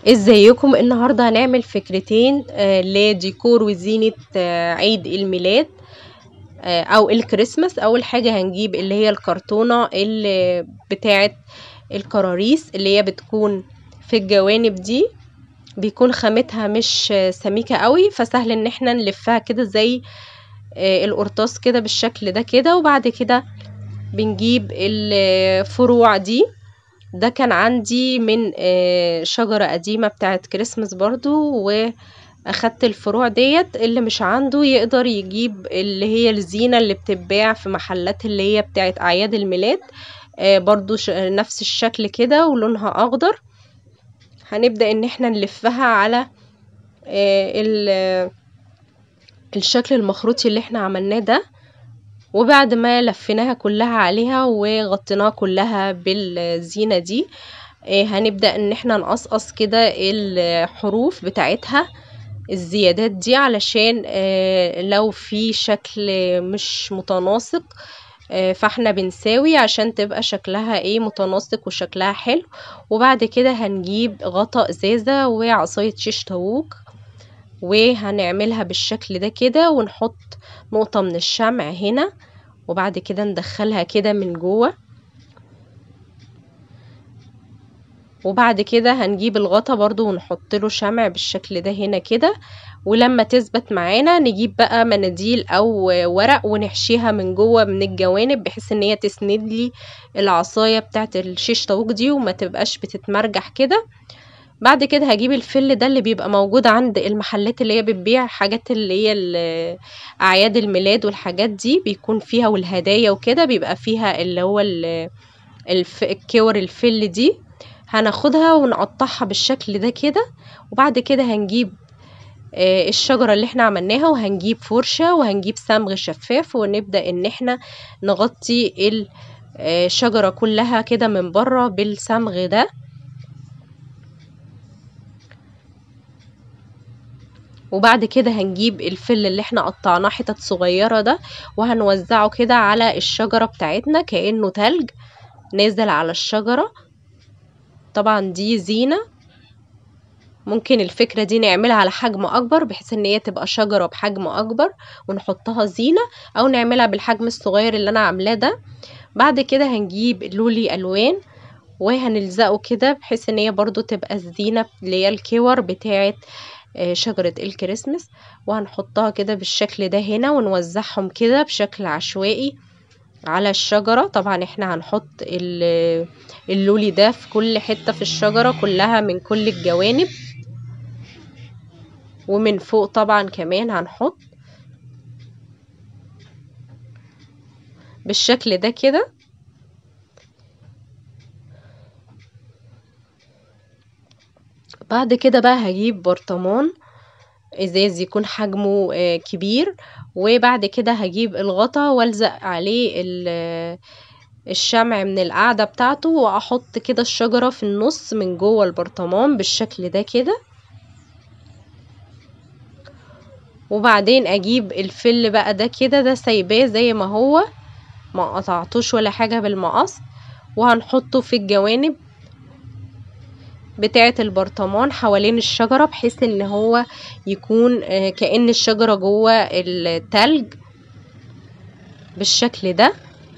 ازيكم؟ النهارده هنعمل فكرتين لديكور وزينة عيد الميلاد او الكريسماس. اول حاجة هنجيب اللي هي الكرتونة اللي بتاعت الكراريس اللي هي بتكون في الجوانب دي، بيكون خامتها مش سميكة قوي، فسهل ان احنا نلفها كده زي القرطاس كده بالشكل ده كده. وبعد كده بنجيب الفروع دي. ده كان عندي من شجرة قديمة بتاعت كريسمس برضو، واخدت الفروع ديت. اللي مش عنده يقدر يجيب اللي هي الزينة اللي بتتباع في محلات اللي هي بتاعت اعياد الميلاد، برضو نفس الشكل كده ولونها اخضر. هنبدأ ان احنا نلفها على الشكل المخروطي اللي احنا عملناه ده. وبعد ما لفيناها كلها عليها وغطيناها كلها بالزينة دي، هنبدأ ان احنا نقصقص كده الحروف بتاعتها، الزيادات دي، علشان لو في شكل مش متناسق فاحنا بنساوي عشان تبقى شكلها متناسق وشكلها حلو. وبعد كده هنجيب غطاء ازازة وعصاية شيش طاووق، وهنعملها بالشكل ده كده، ونحط نقطة من الشمع هنا، وبعد كده ندخلها كده من جوه. وبعد كده هنجيب الغطا برضو ونحط له شمع بالشكل ده هنا كده. ولما تثبت معانا نجيب بقى مناديل او ورق ونحشيها من جوه من الجوانب، بحيث ان هي تسند لي العصايه بتاعت الشيش طاووق دي وما تبقاش بتتمرجح كده. بعد كده هجيب الفل ده اللي بيبقى موجود عند المحلات اللي هي بتبيع حاجات اللي هي اعياد الميلاد والحاجات دي، بيكون فيها والهدايا وكده، بيبقى فيها اللي هو الكور الفل دي. هناخدها ونقطعها بالشكل ده كده. وبعد كده هنجيب الشجرة اللي احنا عملناها، وهنجيب فرشة وهنجيب صمغ شفاف، ونبدأ ان احنا نغطي الشجرة كلها كده من بره بالصمغ ده. وبعد كده هنجيب الفل اللي احنا قطعناه حتت صغيرة ده، وهنوزعه كده على الشجرة بتاعتنا كأنه تلج نازل على الشجرة. طبعا دي زينة، ممكن الفكرة دي نعملها على حجم اكبر بحيث ان هي تبقى شجرة بحجم اكبر ونحطها زينة، او نعملها بالحجم الصغير اللي انا عاملاه ده. بعد كده هنجيب لولي الوان وهنلزقه كده بحيث ان هي برضو تبقى الزينة اللي هي الكور بتاعت شجرة الكريسماس، وهنحطها كده بالشكل ده هنا ونوزعهم كده بشكل عشوائي على الشجرة. طبعا احنا هنحط اللولي ده في كل حتة في الشجرة كلها من كل الجوانب، ومن فوق طبعا كمان هنحط بالشكل ده كده. بعد كده بقى هجيب برطمان ازاز يكون حجمه كبير، وبعد كده هجيب الغطا والزق عليه الشمع من القاعدة بتاعته، واحط كده الشجرة في النص من جوه البرطمان بالشكل ده كده. وبعدين اجيب الفل بقى ده كده، ده سايباه زي ما هو، ما قطعتوش ولا حاجة بالمقص، وهنحطه في الجوانب بتاعة البرطمان حوالين الشجرة، بحيث ان هو يكون كأن الشجرة جوه التلج بالشكل ده.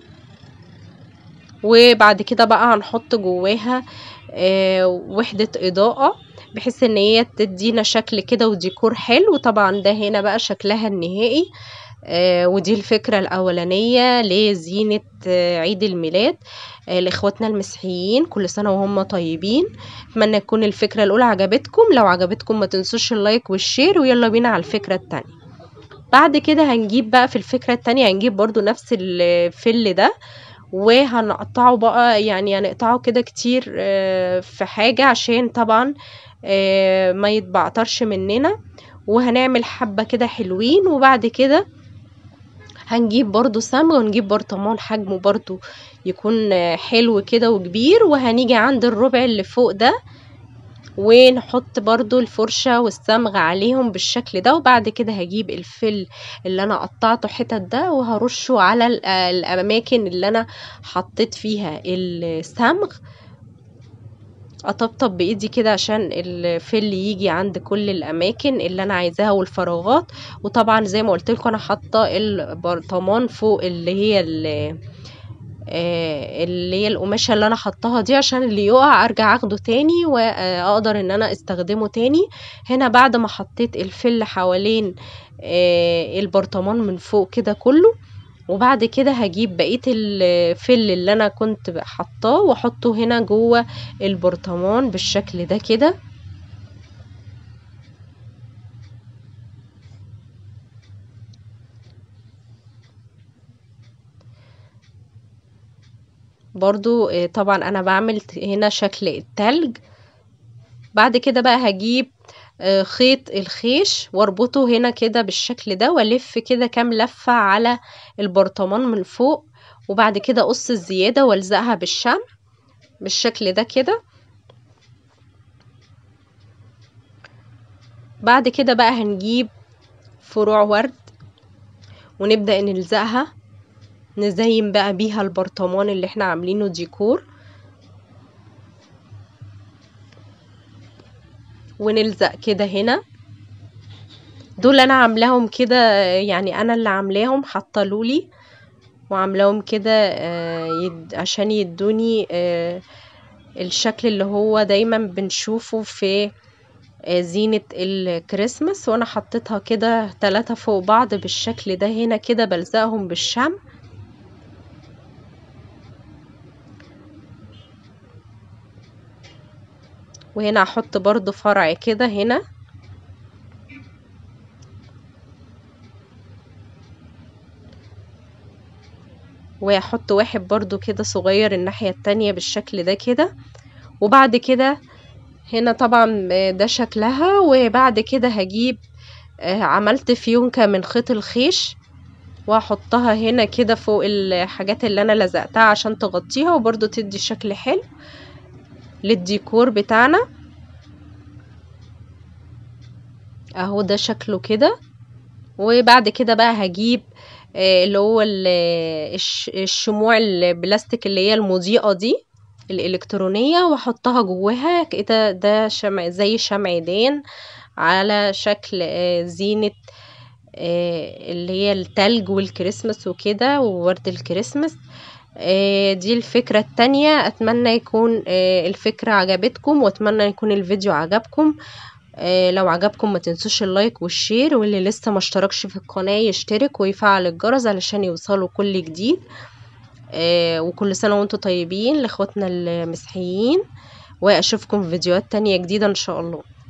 وبعد كده بقى هنحط جواها وحدة إضاءة بحيث ان هي تدينا شكل كده وديكور حلو. طبعا ده هنا بقى شكلها النهائي. ودي الفكرة الأولانية لزينة عيد الميلاد لإخواتنا المسيحيين. كل سنة وهم طيبين. أتمنى تكون الفكرة الأولى عجبتكم. لو عجبتكم ما تنسوش اللايك والشير، ويلا بينا على الفكرة التانية. بعد كده هنجيب بقى في الفكرة التانية هنجيب برضو نفس الفل ده، وهنقطعه بقى، يعني هنقطعه كده كتير في حاجة عشان طبعا ما يتبعترش مننا، وهنعمل حبة كده حلوين. وبعد كده هنجيب برضو صمغ ونجيب برطمان حجمه برضو يكون حلو كده وكبير، وهنيجي عند الربع اللي فوق ده ونحط برضو الفرشة والصمغ عليهم بالشكل ده. وبعد كده هجيب الفل اللي انا قطعته حتت ده وهرشه على الاماكن اللي انا حطيت فيها الصمغ اطبطب بايدي كده عشان الفل يجي عند كل الاماكن اللي انا عايزاها والفراغات. وطبعا زي ما قلت لكم انا حاطه البرطمان فوق اللي هي القماشة اللي انا حطاها دي، عشان اللي يقع ارجع اخده تاني واقدر ان انا استخدمه تاني. هنا بعد ما حطيت الفل حوالين البرطمان من فوق كده كله، وبعد كده هجيب بقية الفل اللي انا كنت حطاه واحطه هنا جوه البرطمان بالشكل ده كده. برضو طبعا انا بعمل هنا شكل التلج. بعد كده بقى هجيب خيط الخيش واربطه هنا كده بالشكل ده، والف كده كام لفة على البرطمان من فوق، وبعد كده اقص الزيادة والزقها بالشمع بالشكل ده كده. بعد كده بقى هنجيب فروع ورد ونبدأ نلزقها، نزين بقى بيها البرطمان اللي احنا عاملينه ديكور، ونلزق كده هنا. دول انا عاملاهم كده، يعني انا اللي عاملاهم، حطلولي وعاملاهم كده عشان يدوني الشكل اللي هو دايما بنشوفه في زينة الكريسماس. وانا حطيتها كده 3 فوق بعض بالشكل ده هنا كده، بلزقهم بالشمع. وهنا هحط برضو فرع كده هنا، وهحط واحد برضو كده صغير الناحية التانية بالشكل ده كده. وبعد كده هنا طبعا ده شكلها. وبعد كده هجيب عملت فيونكة من خيط الخيش وهحطها هنا كده فوق الحاجات اللي انا لزقتها عشان تغطيها وبرضو تدي شكل حلو للديكور بتاعنا. اهو ده شكله كده. وبعد كده بقى هجيب اللي هو الشموع البلاستيك اللي هي المضيئة دي الإلكترونية، واحطها جواها كده. ده شمع زي شمعدان على شكل زينة اللي هي التلج والكريسماس وكده وورد الكريسماس. دي الفكرة التانية. اتمنى يكون الفكرة عجبتكم، واتمنى يكون الفيديو عجبكم. لو عجبكم ما تنسوش اللايك والشير، واللي لسه ما اشتركش في القناة يشترك ويفعل الجرس علشان يوصلوا كل جديد. وكل سنة وانتم طيبين لاخواتنا المسيحيين، واشوفكم في فيديوهات تانية جديدة ان شاء الله.